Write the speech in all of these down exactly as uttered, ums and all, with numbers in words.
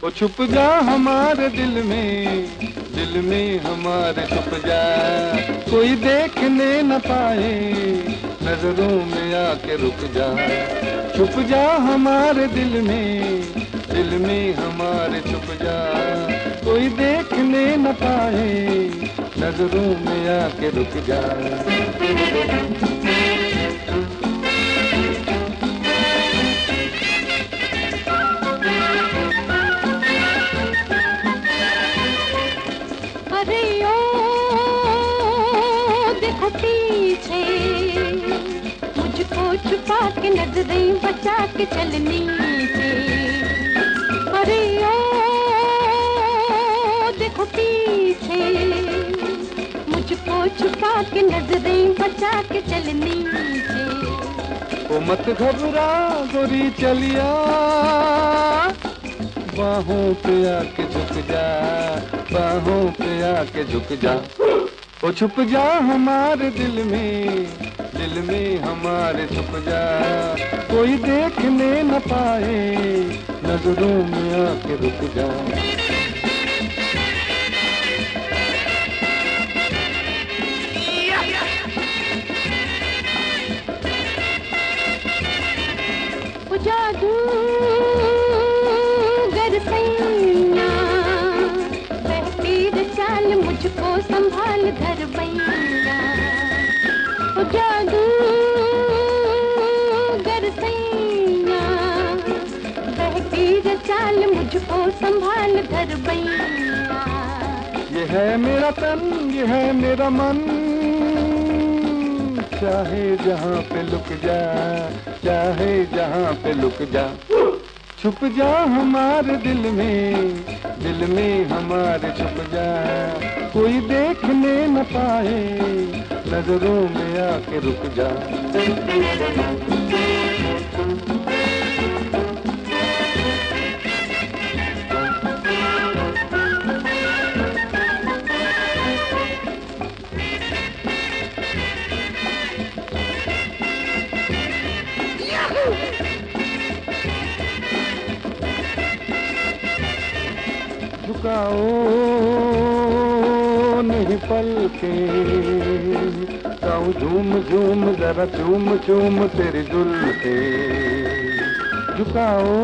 ओ छुप जा हमारे दिल में, दिल में हमारे छुप जा, कोई देखने न पाए, नजरों में आके रुक जा। छुप जा हमारे दिल में, दिल में हमारे छुप जा, कोई देखने न पाए, नजरों में आके रुक जा। अरे ओ देखो पीछे, मुझको छुपा के नजरें बचा के चलनी से। अरे ओ देखो पीछे, मुझको छुपा के नजरें बचा के चलनी से। ओ मत घबरा गोरी चलिया, बाहों पे आके झुक जा, बाहों पे आके झुक जा। ओ छुप जा हमारे दिल में, दिल में हमारे छुप जा, कोई देखने न पाए, नजरों में आके रुक जा। जादू सैया बहती चाल मुझको संभाल घर बैया। जादू गर सैया बहती चाल मुझको संभाल घर बैया। ये है मेरा तन, ये है मेरा मन, चाहे जहाँ पे लुक जा, चाहे जहाँ पे लुक जा। छुप जा हमारे दिल में, दिल में हमारे छुप जा, कोई देखने न पाए, नजरों में आके रुक जा। झुकाओ नहीं पलके, गाऊं झूम झूम जरा चूम चूम तेरी जुल्फे। झुकाओ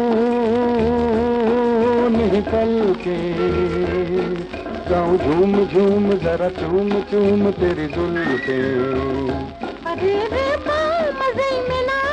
नहीं पलके, गाऊं झूम झूम जरा चूम चूम तेरी जुल्फे। अरे रे मजे में ना,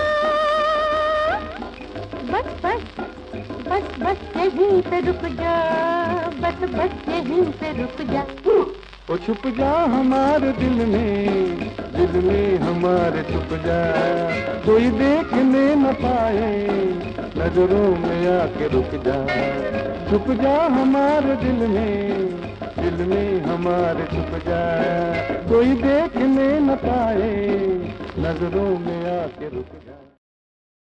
बस बस बस बस यहीं पे रुक जा, बस बस यहीं पे रुक जा। ओ छुप जा हमारे दिल में, दिल में हमारे छुप जा, कोई देखने न पाए, नजरों में आके रुक जा। छुप जा हमारे दिल में, दिल में हमारे छुप जा, कोई देखने न पाए, नजरों में आके रुक जा।